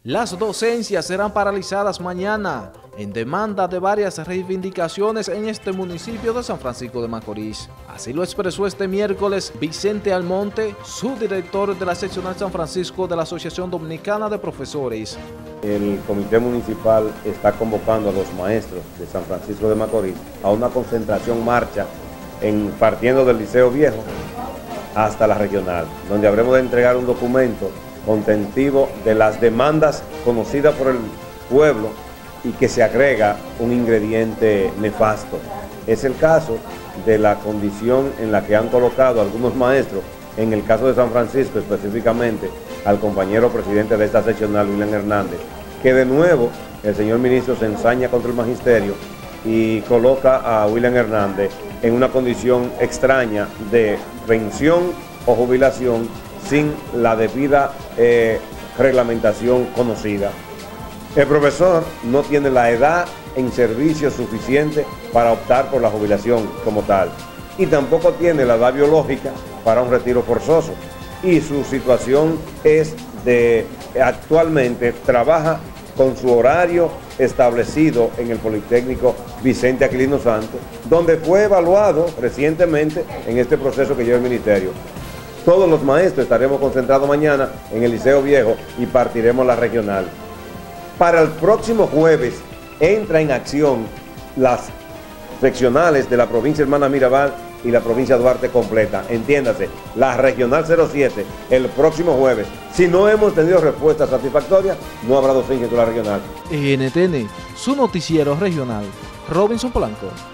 Las docencias serán paralizadas mañana en demanda de varias reivindicaciones en este municipio de San Francisco de Macorís. Así lo expresó este miércoles Vicente Almonte, subdirector de la seccional San Francisco de la Asociación Dominicana de Profesores. El comité municipal está convocando a los maestros de San Francisco de Macorís a una concentración marcha partiendo del Liceo Viejo hasta la regional, donde habremos de entregar un documento contentivo de las demandas conocidas por el pueblo y que se agrega un ingrediente nefasto. Es el caso de la condición en la que han colocado algunos maestros, en el caso de San Francisco específicamente, al compañero presidente de esta seccional, William Hernández, que de nuevo el señor ministro se ensaña contra el magisterio y coloca a William Hernández en una condición extraña de pensión o jubilación sin la debida reglamentación conocida. El profesor no tiene la edad en servicio suficiente para optar por la jubilación como tal y tampoco tiene la edad biológica para un retiro forzoso, y su situación es de actualmente trabaja con su horario establecido en el Politécnico Vicente Aquilino Santos, donde fue evaluado recientemente en este proceso que lleva el ministerio. Todos los maestros estaremos concentrados mañana en el Liceo Viejo y partiremos la regional. Para el próximo jueves entra en acción las seccionales de la provincia Hermana Mirabal y la provincia Duarte completa. Entiéndase, la regional 07 el próximo jueves. Si no hemos tenido respuesta satisfactoria, no habrá docencia en la regional. NTN, su noticiero regional. Robinson Polanco.